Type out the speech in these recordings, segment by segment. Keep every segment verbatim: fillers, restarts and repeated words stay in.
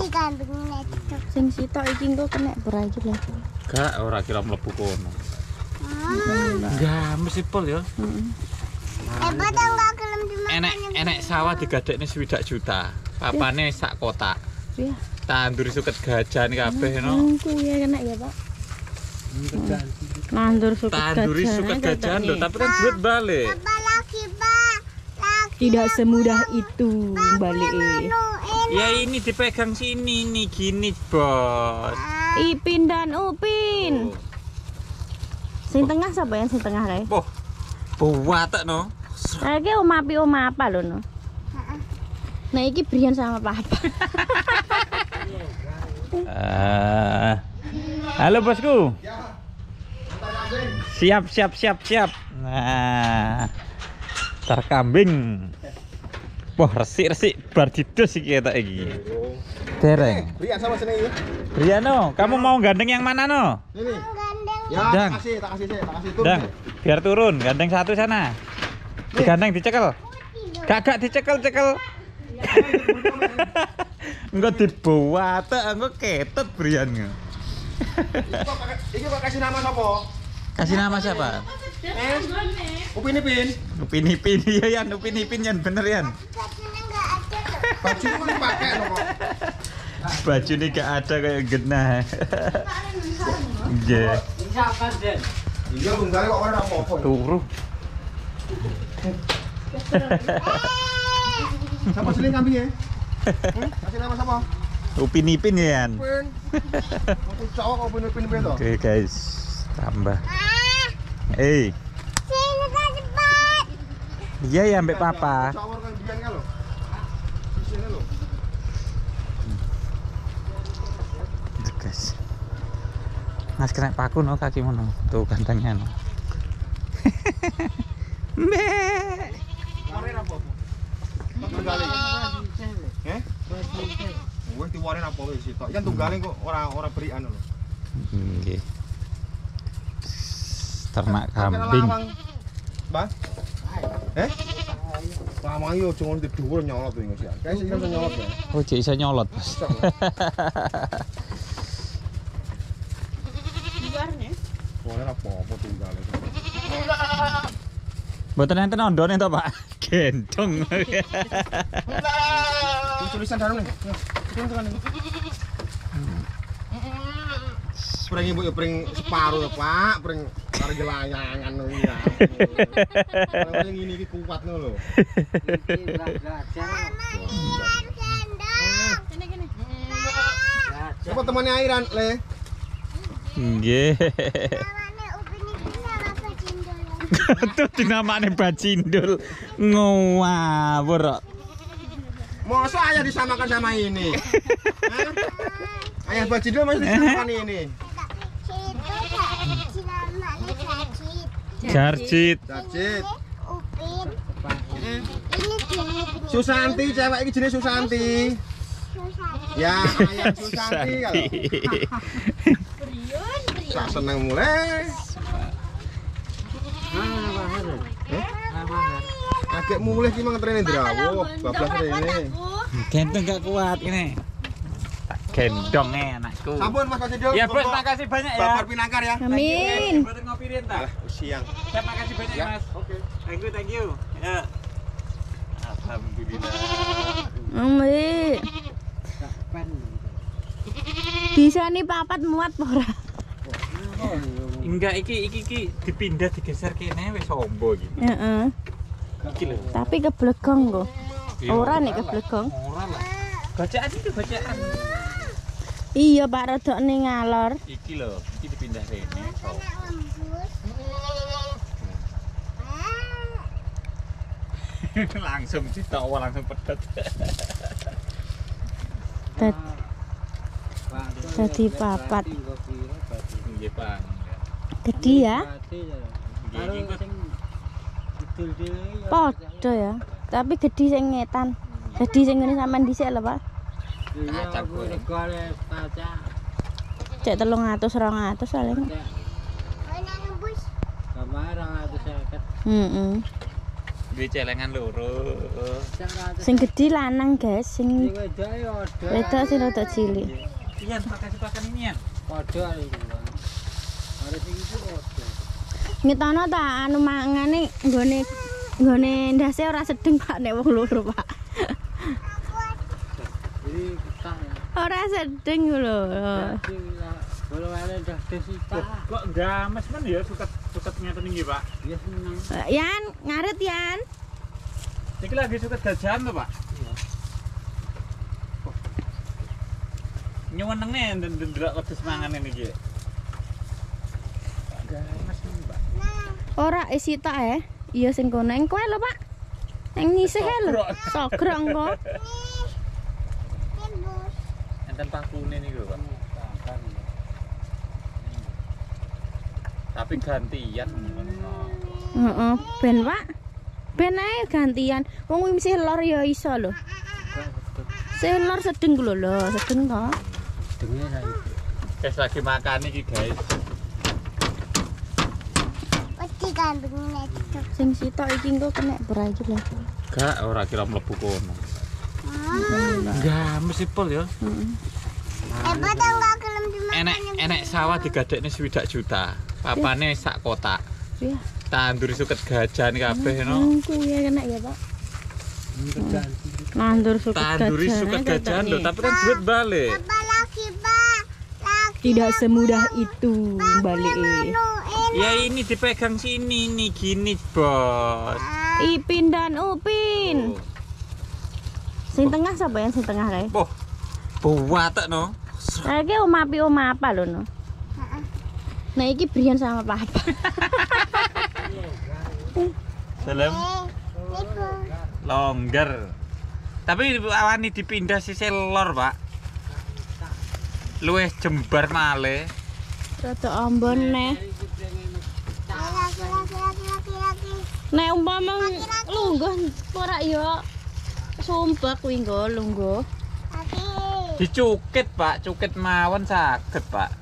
kambingnya itu. Sing sitok iki engko kena berai iki lho. Gak ora kira mlebu kono. Enggak, mesti pol ya. Heeh. Eh, padahal enggak gelem dimakan. Enek enek sawah digadekne swidak juta. Papane sak kotak. Iya. Tandur suket gajah kabeh no. Engko ya kena ya, Pak. Nandur suket gajah. Tanduri suket gajah lho, tapi kan duit balik. Apa lagi, Pak? Lagi. Tidak semudah itu balik. Ya ini dipegang sini nih gini, Bos. Ipin dan Upin. Sing tengah sapa yang sing tengah kae? Boh. Buat no. Nah, iki oma api oma apa lho no. Nah, iki Brian sama Papa. Uh, halo bosku. Siap siap siap siap. Nah, tar kambing. Wah resik resik bar didos iki ketok iki. Dereng. Brian sama sini ya. Brian no, kamu mau gandeng yang mana no? Ini. Gandeng. Ya, Dang. tak kasih, tak kasih, tak kasih turun. Dang, biar turun, gandeng satu sana. Digandeng dicekel. Gak gak dicekel cekel. Enggak dibawa tek, enggak ketut Brian. Iki kok kasih nama siapa? Kasih nama siapa? Eh? Upin Ipin. Upin Ipin ya Yan, Upin Ipin Yan bener Yan. Bajunya enggak ada. Baju kan dipakai loh kok. Baju ini gak ada kayak genah. Iya. Iya tunggal kok ora apa-apa. Turu. Siapa seling kambing ya? Hmm? Kasih nama siapa? Upin Ipin ya Yan. Upin. Aku cowok kok Upin Ipin Ipin toh. Oke guys, tambah. Eh. Sini kan cepat. Iya ya ambek papa. Cowok kan biangnya loh. Di sini loh. Itu guys. Mas kena paku no kaki mono. Tuh gantengnya no. Mbak. Warin apa? Tunggalin. Eh? Wes diwarin apa wis sitok. Kan tunggalin kok ora ora berian lho. Nggih. Ternak kambing. Mbah. Eh? Lawang yo aja ngono dhuwur nyolot to iki. Kae sing iso nyolot ya. Oh, jek iso nyolot, Bos. Luarnya. Ora apa-apa tunggalin. Mboten enten ondone to, Pak? Gendong. Tulisan darum nih. Turun tekan nih. Pring ibu ya pring separuh ya, Pak. Pring karo gelayangan lho ya. Pring ngene iki kuat lho. Iki ora gajah. Sini gini. Siapa temannya Airan, Le? Nggih. Namanya Upin Ipin sama Bajindol. Tuh dinamane Bajindul. Ngawur kok. Masa ayah disamakan sama ini? Hah? Ayah Bajindul masih disamakan ini. Situ namanya Jajit. Jarjit. Cacit. Upin. Ini gini. Susanti, cewek ini jenis Susanti. Ya, ayah Susanti kalau. Sak seneng mulai. Agak mulai ki mang trene ndrawuh, bablas rene. Gendong gak kuat ini. Tak gendong anakku. Sampun Mas Bajindul. Ya, Bos, makasih banyak ya. Babar Pinangkar ya. Amin. Buat ngopi renta. Alah, siang. Ya, makasih banyak Ya, Mas. oke. Thank you, thank you. Ya. Alhamdulillah. Amin. Bisa nih papat muat ora? Enggak, iki iki iki dipindah digeser kene wis ombo iki. Heeh. Iki lho. Tapi keblegong kok. Ora nek keblegong. Ora lah. Bacaan itu bacaan. Iya, Pak rodok ning ngalor. Iki lho, iki dipindah rene. So. Langsung ditawa langsung pedet. Jadi papat. Nggih, Pak. Gede ya? Nggih, iki Podo ya. Tapi gede sing ngetan. Gede sing ngene sampean dhisik lho, Pak. kacang goreng. Cek telung atus rong atus paling. Oh, nang bus. Heeh. duwe celengan loro. Sing gede lanang, guys. Sing wedok sing rada cilik. Iya, makasih pakan ini ya. Padha iki. Are sing iki padha. Ngetono ta anu mangane nggone nggone ndase ora sedeng Pak nek wong loro, Pak. Jadi kita ya. Ora sedeng lho. Bola-bola dah desita. Kok games men ya suket-suket ngeten iki, Pak? Ya seneng. Yan, ngaret Yan. Iki lagi suket gajahan to, Pak? Iya. Nyuwenenge ndelok wedhus mangan iki. Games men, Pak. Ora isi tak ya. Iya sing kono eng kowe lho, Pak. Eng nyisih lho. Sogrok engko. Tembus. Enten pakune niku, Pak. Tapi gantian. Heeh, ben Pak. Ben ae gantian. Wong kuwi mesti lor ya iso lho. Sing lor sedeng ku lho, lho, sedeng to. Denge ra iki. Guys lagi makan iki, guys. Wedi kambingnya itu. Sing sitok iki engko kena bra iki lho. Gak ora kira mlebu kono. Games sipol ya. Heeh. Eh, padahal nggak kelem dimakan. Enek enek sawah digadekne swidak juta. Papane sak kotak. Iya. Tandur suket gajahan kabeh no. Engko ya kena ya, Pak. Nandur suket Tanduri gajahan suket aja gajahan tak lho, nih. tapi kan duit balik. Apa lagi, Pak? Lagi. Tidak semudah itu balik. Anu, ini. Ya ini dipegang sini nih gini, Bos. Ipin dan Upin. Sing tengah sapa yang sing tengah kae? Boh. Buat no. Saiki omah pi omah apa lho no? Nah iki Brian sama Papa. Salam. Eh, ibu. Longgar. Tapi awani dipindah sisi lor, Pak. Luwih jembar male. Rada ambon neh. Laki, laki, laki, laki, laki. Nek umpama lungguh ora ya sumpek kuwi nggo lungguh. Laki. Dicukit, Pak. Cukit mawon saged, Pak.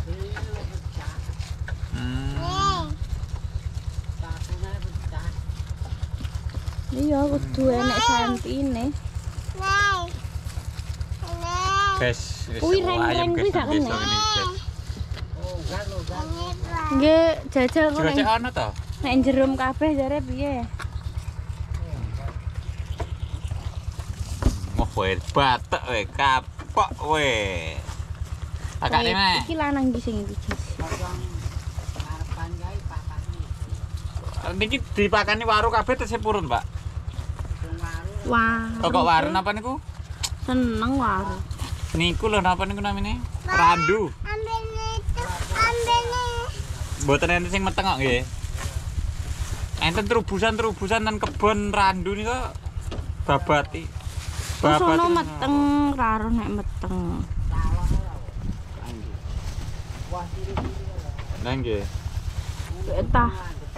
Hmm. Nih. Iya kudu enek santine. Nih. Nih. Guys, wis Kuwi oh, reng-reng ayam kuwi guys gak besok kena. ini, guys. Ini, Pak. Nggih jajal kok Juga nek cek ono to? nek jerum kabeh jare piye? Mau kowe batek we kapok we. Akane meh. Iki lanang iki sing iki. Harapan gawe pakane. Niki dipakani waru kabeh tesih purun, Pak. Wah. Oh, kok waru napa niku? Seneng waru. Niku lho napa niku namine? Randu. Ambil itu. Ambil nih. Mboten enten sing meteng kok nggih. Enten terubusan-terubusan dan kebon randu niku babati. Wis ono niku. meteng karo nek meteng. Nah nggih. Betah.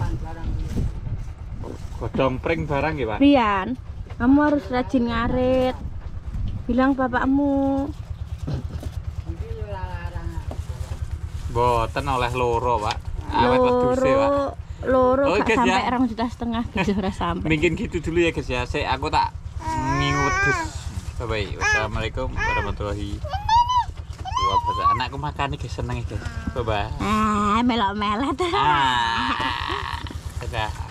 Godhong pring barang nggih, Pak. Rian, kamu harus rajin ngarit. Bilang bapakmu. Mboten oleh loro, Pak. Awet wedhuse, Pak. Loro Oh, gak guys, sampai ya. orang juta setengah gitu ora sampai. Mungkin gitu dulu ya, guys ya. Saya aku tak ngingu wedhus. Bye-bye. Wassalamualaikum warahmatullahi wabarakatuh. Anakku makan nih, guys. Seneng, guys. Bye-bye. Ah, melok-melok. Ah. Dadah.